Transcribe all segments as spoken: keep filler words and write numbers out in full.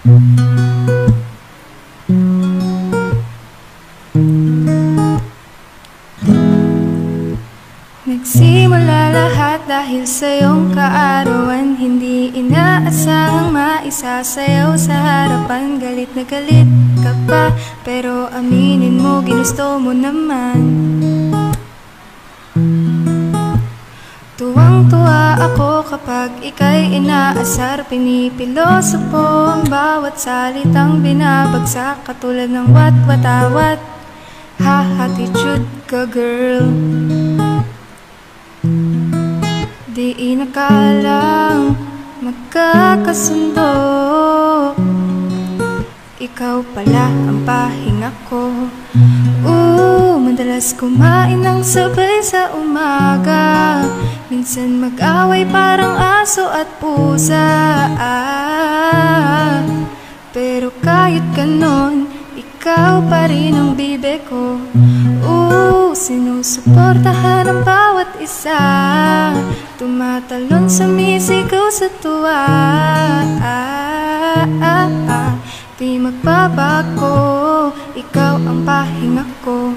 Nagsimula lahat dahil sa iyong kaarawan. Hindi inaasahang maisasayaw sa harapan. Galit na galit ka pa, pero aminin mo ginusto mo naman. Tuwang-tuwa ako kapag ika'y inaasar. Pinipilosopo ang bawat salitang binabagsak, katulad ng wat-watawat. Ha-attitude ka, girl. Di inakalang magkakasundo. Ikaw pala ang pahinga ko. Ooh, madalas kumain ng sabay sa umaga. Minsan mag-away parang aso at pusa. ah, Pero kahit ganon, ikaw pa rin ang bibe ko. Ooh, sinusuportahan ang bawat isa. Tumatalon, sumisigaw sa tuwa. ah, ah, ah, Di magbabago, ikaw ang pahinga ko.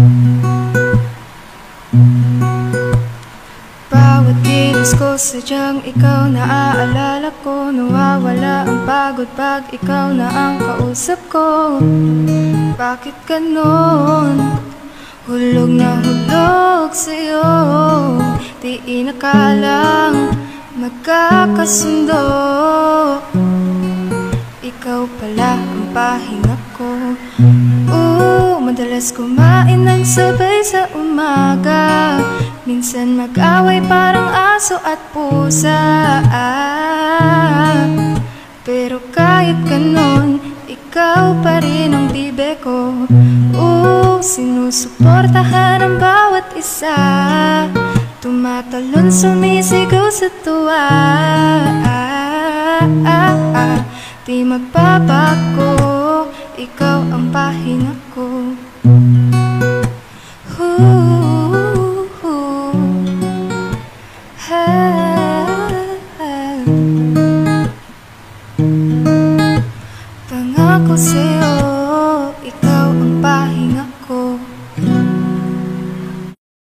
Bawat kilos ko sadyang ikaw naaalala ko. Nawawala ang pagod pag ikaw na ang kausap ko. Bakit ganon? Hulog na hulog sa'yo. Di inakalang magkakasundo. Ikaw pala ang pahinga ko. Ooh, madalas kumain ng sabay sa umaga. Minsan mag-away parang aso at pusa. ah, Pero kahit ganon, ikaw pa rin ang bibe ko. Ooh, sinusuportahan ang bawat isa. Tumatalon, sumisigaw sa tuwa. ah, ah, ah, Di magbabago, ikaw ang pahinga ko. Ooh, ooh, ah, ah. Pangako sa'yo